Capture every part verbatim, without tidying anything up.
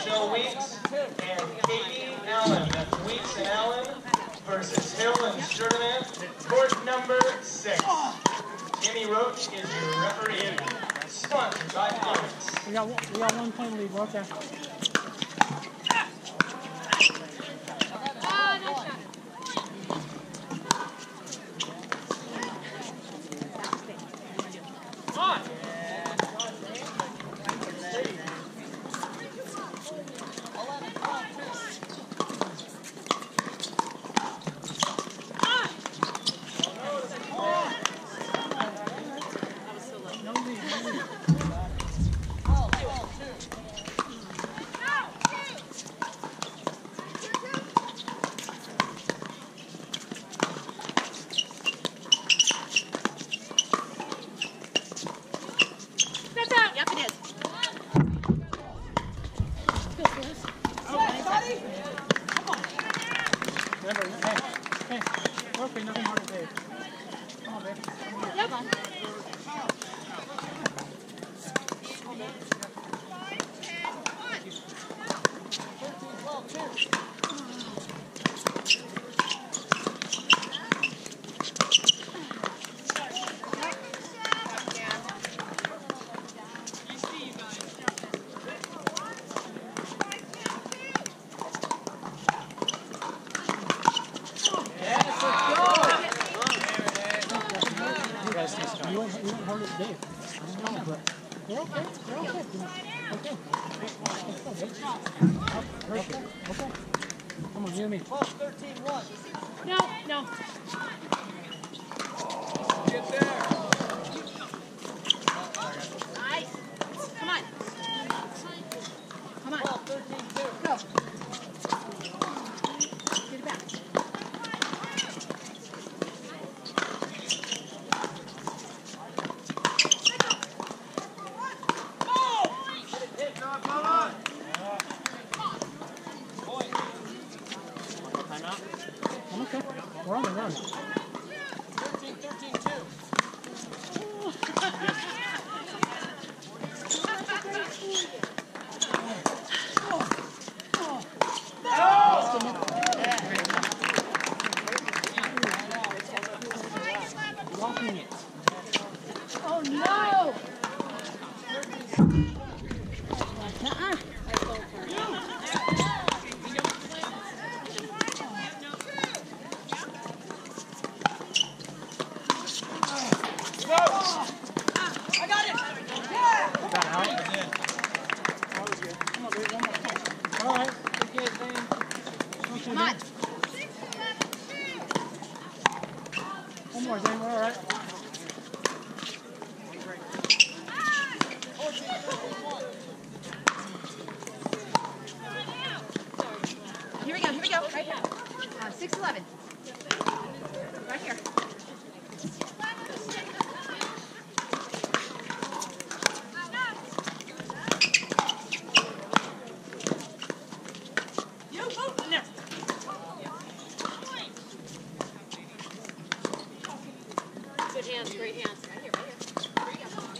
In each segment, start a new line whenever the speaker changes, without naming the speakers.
Michelle Weeks and Katie Allen. That's Weeks and Allen versus Hill and Sturdivant. Court number six. Jimmy Roach is your referee. Sponsored by Onyx.
We got, we got one point lead, okay. You won't, you won't hold it today. I don't know, but they're okay. They're okay. Okay. Okay. Okay. Come on, you and me. twelve, thirteen, one.
No, no.
Get there.
Nice. Come on. Come on.
twelve, thirteen, two.
Go. Get it back.
I'm okay. We're on the run.
thirteen, thirteen, two.
Blocking it.
Oh no! Uh-uh.
I got it. Yeah.
Got out. That was good. Come on, baby. One more. All right. Good, Zane.
Come on.
One more, Zane. We're all right.
Here we go, here we go. Right here. Uh, six eleven. Right here. You move in there. Good hands, great hands. Right here, right here. Here we go.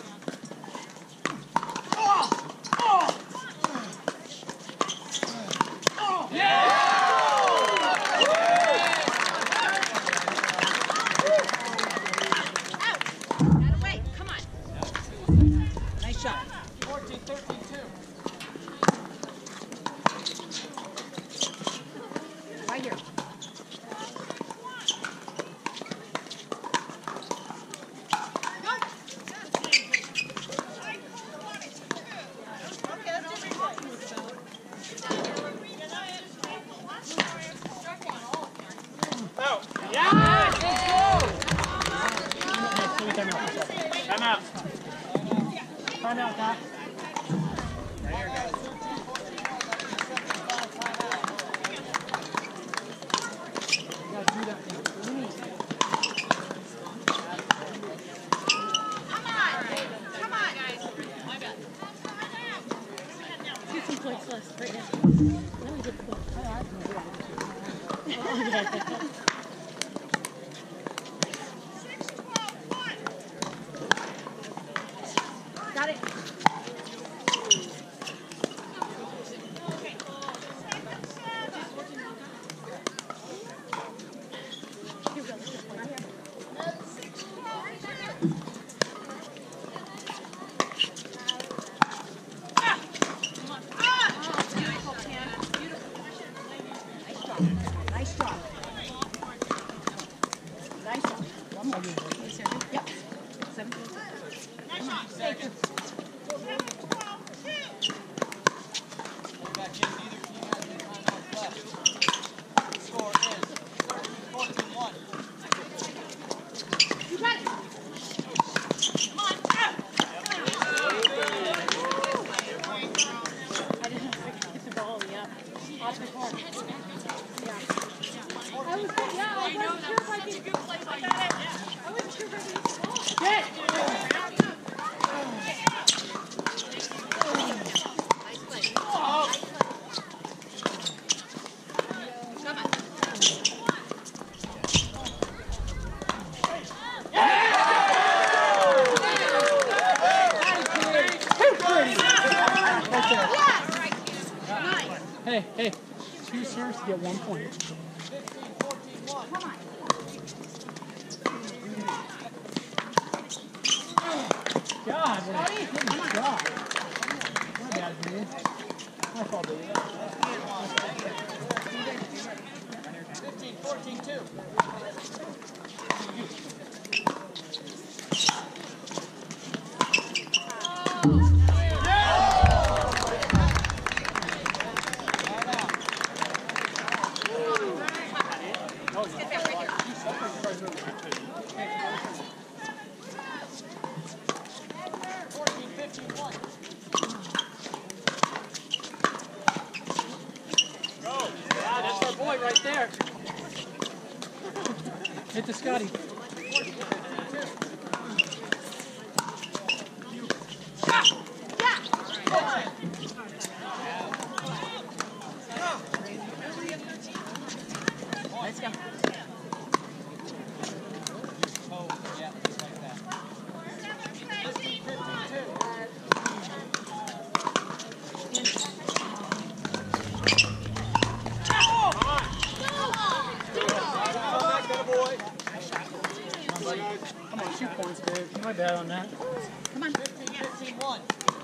fourteen, thirteen, two.
Right here.
Oh.
Yeah! Time out. Time out. Time out, Doc.
Right here, guys.
You gotta do that. Please.
Come on. Come on, guys. My bad. Get some points less right now. Let me get the ball. Oh, yeah. Got it.
Seconds. Back in. Neither team has any timeouts left. The score is thirteen fourteen one.
You got it. Come on.
I didn't get the ball, yeah. Off the court. Yeah. I was, yeah, I wasn't sure if I could. I got it. I wasn't sure if I could get the ball. Get! Hey, hey, two serves to get one point.
fifteen fourteen one.
Come on.
God, good shot. My bad, dude. My fault, baby.
fifteen fourteen two. fourteen fifteen one.
Yeah, that's our boy right there. Hit the Scotty.
Let's go.
Oh, yeah, just like that. fifteen fifteen two.
Come on, shoot points, babe. My bad on that.
Come on.
fifteen fifteen one.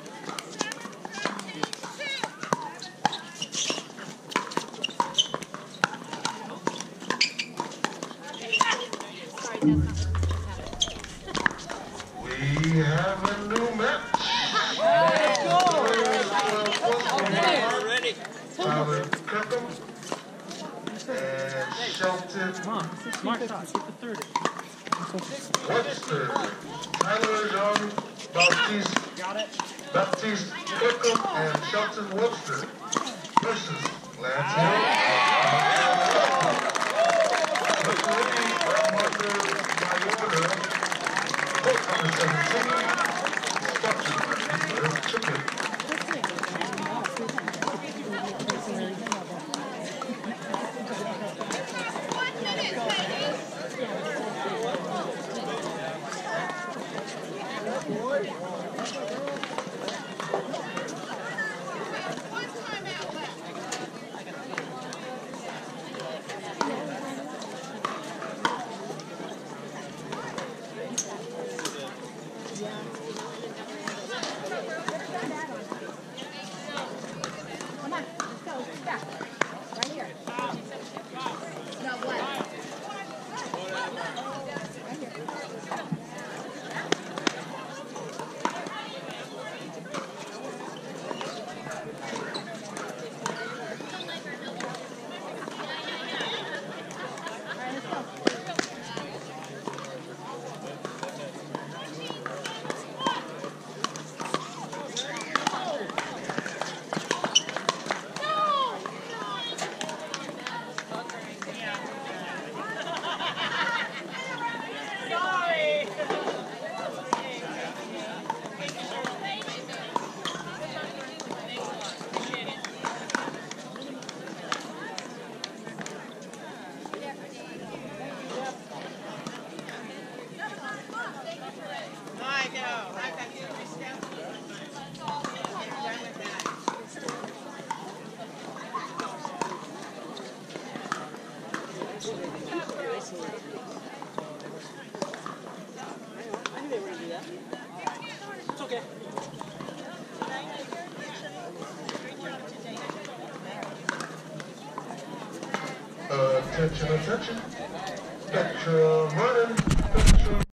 Sorry, that's not.
We have a new match.
Ready.
Tyler Kirkham and Shelton
Come on, smart shot. Hit the thirty.
Webster. Tyler Jean Baptiste,
Got it.
Baptiste Kirkham and Shelton Webster versus Lance Hill. Referee Grandmother Mayorga, court number seventeen, instruction Chicken.
Come on. Let's go. Back. Right here. No, what? Right here.
It's okay.
Attention, attention. Spectrum running. Spectrum